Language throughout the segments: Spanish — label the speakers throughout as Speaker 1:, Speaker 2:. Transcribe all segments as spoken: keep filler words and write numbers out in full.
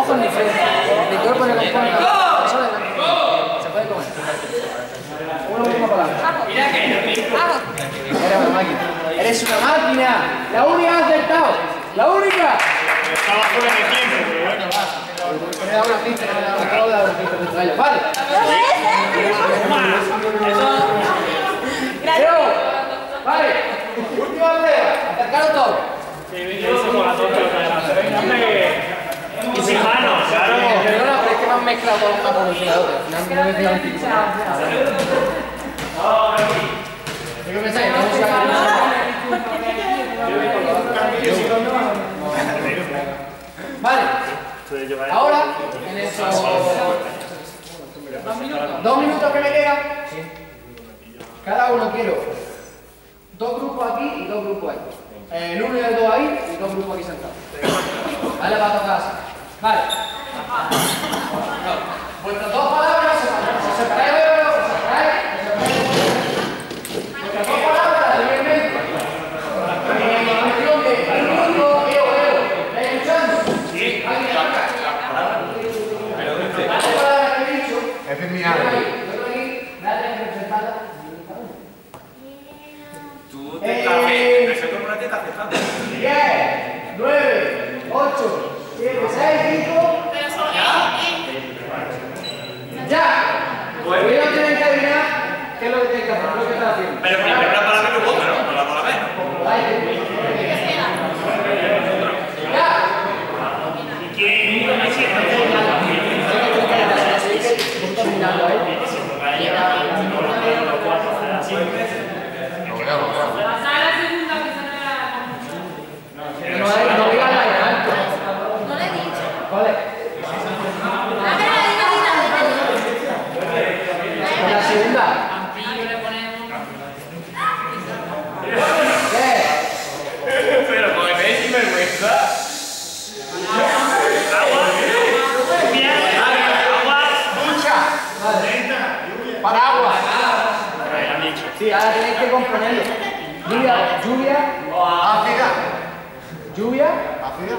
Speaker 1: con diferencia. El cuerpo se compone. Se puede comer. Una última palabra. Eres una máquina. Eres una máquina. La única que has acertado. La única.
Speaker 2: Estaba fuera de tiempo, pero bueno, va.
Speaker 1: Me da una pista, me da una cauda, una pista de trayo. Vale. Pero, vale. Última prueba. Acercaros todos.
Speaker 2: Y sin manos, claro.
Speaker 1: Perdona, pero es que me han mezclado todo una producción a otra. Al final me he mezclado un tipo. ¿Qué pensáis? ¿Vamos a Vale. Ahora, en esos dos minutos que me quedan, cada uno quiero dos grupos aquí y dos grupos ahí. El uno y el dos ahí y dos grupos aquí sentados. Vale, va a tocar así. Vale. Vuestras dos palabras se separáis, os separáis, os separáis. Vuestras dos palabras, evidentemente. En cuestión de un grupo, yo, yo. ¿Estáis escuchando? Sí. ¿Alguien acá? Las dos palabras que he dicho.
Speaker 3: Ese es mi área.
Speaker 1: Yo aquí, dale representada.
Speaker 4: Tú te estás haciendo, te estás aceptando.
Speaker 1: diez, nueve, ocho, siete, seis, cinco. ¡Ya! Pues ellos tienen que adivinar qué es lo que tienen que hacer, lo que están haciendo.
Speaker 4: Pero primero la palabra que vota, ¿no? La palabra menos.
Speaker 1: ¡Ya!
Speaker 2: ¿Y quién me siento?
Speaker 1: Mirando ahí. No, no digas la de alto.
Speaker 5: No le he dicho.
Speaker 1: Vale.
Speaker 5: A ver, adivina,
Speaker 1: En la segunda. ¿Qué?
Speaker 4: Pero con el sin vergüenza.
Speaker 3: Paraguas.
Speaker 1: Sí, ahora tenéis que componerlo. Lluvia, lluvia,
Speaker 3: África.
Speaker 1: lluvia.
Speaker 3: África.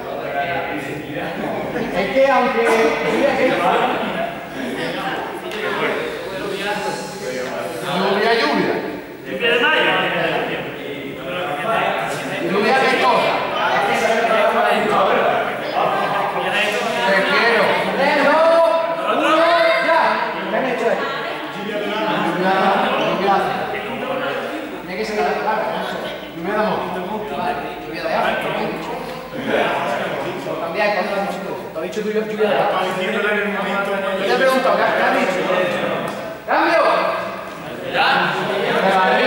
Speaker 1: Es que aunque lluvia que
Speaker 3: Lluvia, lluvia.
Speaker 2: ¿Lluvia de mayo?
Speaker 3: Lluvia de cosa. Te quiero.
Speaker 1: tres, dos, uno, ya. ¿Qué han hecho ahí?
Speaker 3: Lluvia, lluvia.
Speaker 1: Tiene que ser la palabra.
Speaker 3: Lluvia de amor.
Speaker 1: Vale, lluvia de agua. Cambiar cuando lo has dicho tú. Te has dicho tú lluvia de agua. Yo te he preguntado, ¿qué has dicho? ¡Cambio!
Speaker 4: ¿Ya?
Speaker 1: Vale.